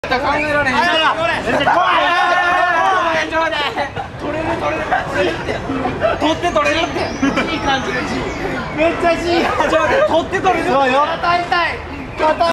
考えられへん。取って取れるって。いい感じの G。めっちゃ G。取って取れる。そうよ。硬い。